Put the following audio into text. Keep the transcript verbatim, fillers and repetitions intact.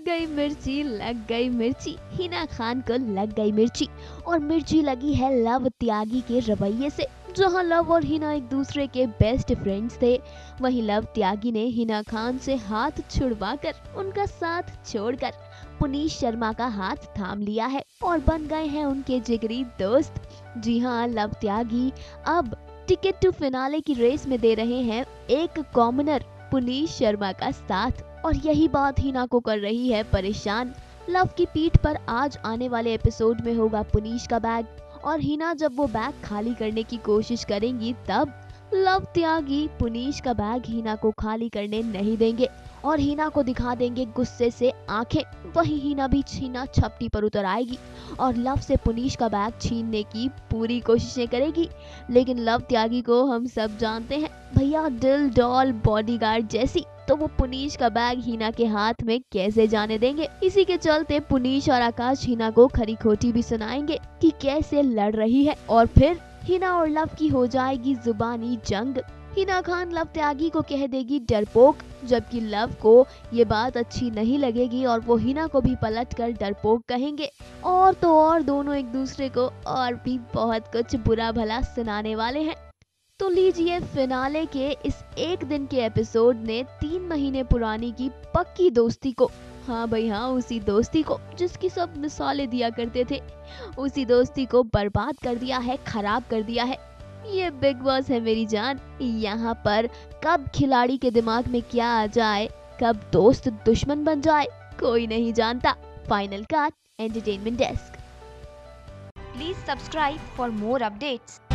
लग गई मिर्ची लग गई मिर्ची, हिना खान को लग गई मिर्ची। और मिर्ची लगी है लव त्यागी के रवैये से। जहां लव और हिना एक दूसरे के बेस्ट फ्रेंड्स थे, वहीं लव त्यागी ने हिना खान से हाथ छुड़वाकर उनका साथ छोड़कर पुनीत शर्मा का हाथ थाम लिया है और बन गए हैं उनके जिगरी दोस्त। जी हाँ, लव त्यागी अब टिकट टू फिनाले की रेस में दे रहे हैं एक कॉमनर पुनीत शर्मा का साथ, और यही बात हिना को कर रही है परेशान। लव की पीठ पर आज आने वाले एपिसोड में होगा पुनीत का बैग, और हिना जब वो बैग खाली करने की कोशिश करेंगी तब लव त्यागी पुनीत का बैग हिना को खाली करने नहीं देंगे और हिना को दिखा देंगे गुस्से से आंखें। वही हिना भी छीना छपटी पर उतर आएगी और लव से पुनीत का बैग छीनने की पूरी कोशिशें करेगी। लेकिन लव त्यागी को हम सब जानते हैं भैया, दिल डॉल बॉडीगार्ड जैसी, तो वो पुनीत का बैग हिना के हाथ में कैसे जाने देंगे। इसी के चलते पुनीत और आकाश हिना को खरी खोटी भी सुनाएंगे कि कैसे लड़ रही है, और फिर हिना और लव की हो जाएगी जुबानी जंग। हिना खान लव त्यागी को कह देगी डरपोक, जबकि लव को ये बात अच्छी नहीं लगेगी और वो हिना को भी पलट कर डरपोक कहेंगे। और तो और दोनों एक दूसरे को और भी बहुत कुछ बुरा भला सुनाने वाले हैं। तो लीजिए, फिनाले के इस एक दिन के एपिसोड ने तीन महीने पुरानी की पक्की दोस्ती को, हाँ भाई हाँ, उसी दोस्ती को जिसकी सब मिसालें दिया करते थे, उसी दोस्ती को बर्बाद कर दिया है, खराब कर दिया है। ये बिग बॉस है मेरी जान, यहाँ पर कब खिलाड़ी के दिमाग में क्या आ जाए, कब दोस्त दुश्मन बन जाए, कोई नहीं जानता। Final cut entertainment desk. Please subscribe for more updates.